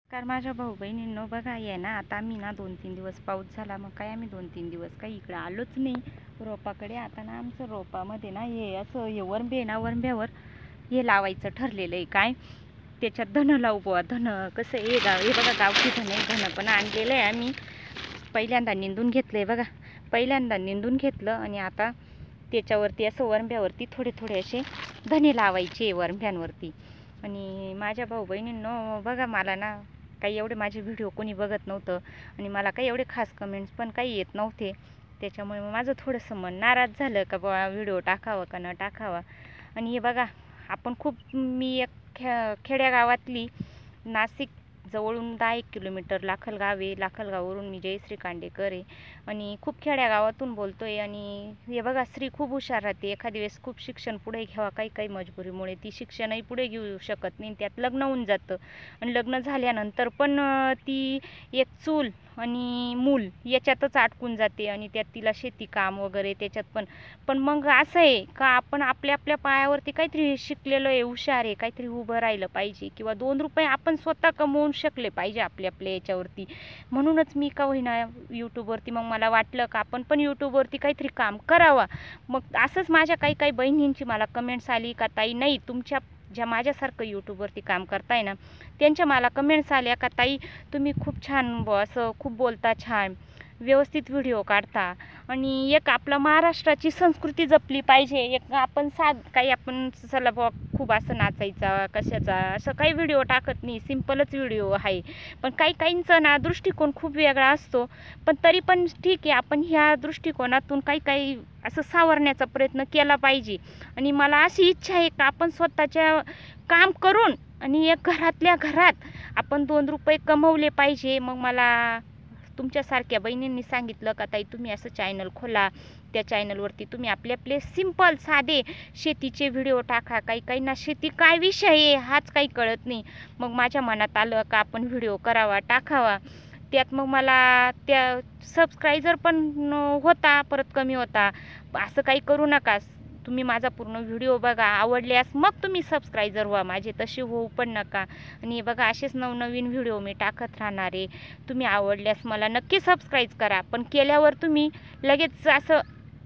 कारण माझ्या भाऊ बहिणींनो बघा आहे ना, आता आम्ही ना 2-3 दिवस पाऊस झाला, मग काय आम्ही 2-3 दिवस काही इकडे आलोच नाही रोपाकडे. आता ना आमचं रोपामध्ये ना हे असं हे वरंबे आहे ना, वरंब्यावर हे लावायचं ठरलेलं आहे. काय त्याच्यात धन लावू बुवा. धन कसं हे गाव हे बघा, गावठी धन आहे. धन पण आणलेलं आहे आम्ही. पहिल्यांदा निंदून घेतलं आहे बघा, पहिल्यांदा निंदून घेतलं आणि आता त्याच्यावरती असं वरंब्यावरती थोडे थोडे असे धने लावायचे वरंब्यांवरती. आणि माझ्या भाऊ बहिणींनो बघा, मला ना काही एवढे माझे व्हिडिओ कोणी बघत नव्हतं आणि मला काही एवढे खास कमेंट्स पण काही येत नव्हते. त्याच्यामुळे मग माझं थोडंसं मन नाराज झालं का बुवा व्हिडिओ टाकावा का न टाकावा. आणि हे बघा, आपण खूप मी एक खेड्या गावातली, नाशिक जवळून 10 किलोमीटर लाखलगाव आहे. लाखलगाववरून मी जयश्री कांडेकर आहे आणि खूप खेड्या गावातून बोलतो आहे. आणि हे बघा, स्त्री खूप हुशार राहते. एखादी वेळेस खूप शिक्षण पुढे घ्यावा, काही काही मजबुरीमुळे ती शिक्षणही पुढे घेऊ शकत नाही, त्यात लग्न होऊन जातं. आणि लग्न झाल्यानंतर पण ती एक चूल आणि मूल याच्यातच अडकून जाते आणि त्यात तिला शेती काम वगैरे त्याच्यात पण मग असं आहे का आपण आपल्या आपल्या पायावरती काहीतरी शिकलेलो आहे, हुशार आहे, काहीतरी उभं राहिलं पाहिजे किंवा 2 रुपये आपण स्वतः कमवून शकले पाहिजे आपल्या आपल्या याच्यावरती. म्हणूनच मी का होईना यूट्यूबवरती मग मला वाटलं का आपण पण यूट्यूबवरती काहीतरी काम करावा. मग असंच माझ्या काही काही बहिणींची मला कमेंट्स आली का ताई, नाही तुमच्या ज्या माझ्यासारखं यूट्यूबवरती काम करताय ना, त्यांच्या मला कमेंट्स आल्या का ताई तुम्ही खूप छान असं खूप बोलता, छान व्यवस्थित व्हिडिओ काढता आणि एक आपला महाराष्ट्राची संस्कृती जपली पाहिजे. एक आपण काही आपण चला बुवा खूप असं नाचायचा कशाचा असं काही व्हिडिओ टाकत नाही, सिम्पलच व्हिडिओ आहे. पण काही काहींचा ना दृष्टिकोन खूप वेगळा असतो. पण तरी पण ठीक आहे, आपण ह्या दृष्टिकोनातून काही काही असं सावरण्याचा प्रयत्न केला पाहिजे. आणि मला अशी इच्छा आहे का आपण स्वतःच्या काम करून आणि एक घरातल्या घरात आपण 2 रुपये कमवले पाहिजे. मग मला तुमच्यासारख्या बहिणींनी सांगितलं का ताई तुम्ही असं चॅनल खोला, त्या चॅनलवरती तुम्ही आपले सिंपल साधे शेतीचे व्हिडिओ टाका. काही काहींना शेती काय विषय आहे हाच काही कळत नाही. मग माझ्या मनात आलं का आपण व्हिडिओ करावा, टाकावा. त्यात मग मला त्या सबस्क्रायबर पण होता, परत कमी होता. असं काही करू नका, तुम्ही माझा पूर्ण व्हिडिओ बघा, आवडल्यास मग तुम्ही सबस्क्रायबर व्हा, माझे तसे होऊ पण नका. आणि बघा, असेच नवनवीन व्हिडिओ मी टाकत राहणार आहे. तुम्ही आवडल्यास मला नक्की सबस्क्राईब करा, पण केल्यावर तुम्ही लगेच असं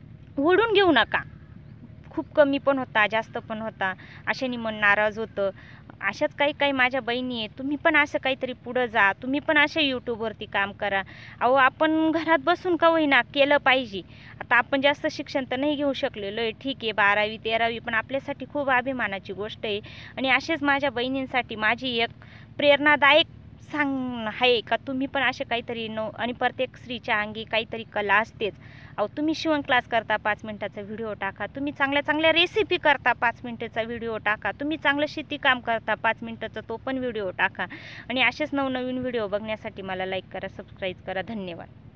ओढून घेऊ नका. खूप कमी पण होता, जास्त पण होता, अशाने मन नाराज होतं. अशाच काही काही माझ्या बहिणी आहेत, तुम्ही पण असं काहीतरी पुढं जा, तुम्ही पण अशा यूट्यूबवरती काम करा. अहो आपण घरात बसून का होईना केलं पाहिजे. आता आपण जास्त शिक्षण तर नाही घेऊ शकलेलो आहे, ठीक आहे 12वी 13वी, पण आपल्यासाठी खूप अभिमानाची गोष्ट आहे. आणि असेच माझ्या बहिणींसाठी माझी एक प्रेरणादायक आहे का तुम्ही पण असे काहीतरी आणि प्रत्येक स्त्रीच्या अंगी काहीतरी कला असतेच. अहो तुम्ही शिवण क्लास करता, 5 मिनिटाचा व्हिडिओ टाका. तुम्ही चांगल्या चांगल्या रेसिपी करता, 5 मिनिटाचा व्हिडिओ टाका. तुम्ही चांगलं शेती काम करता, 5 मिनिटाचा तो पण व्हिडिओ टाका. आणि असेच नवनवीन व्हिडिओ बघण्यासाठी मला लाईक करा, सबस्क्राईब करा. धन्यवाद.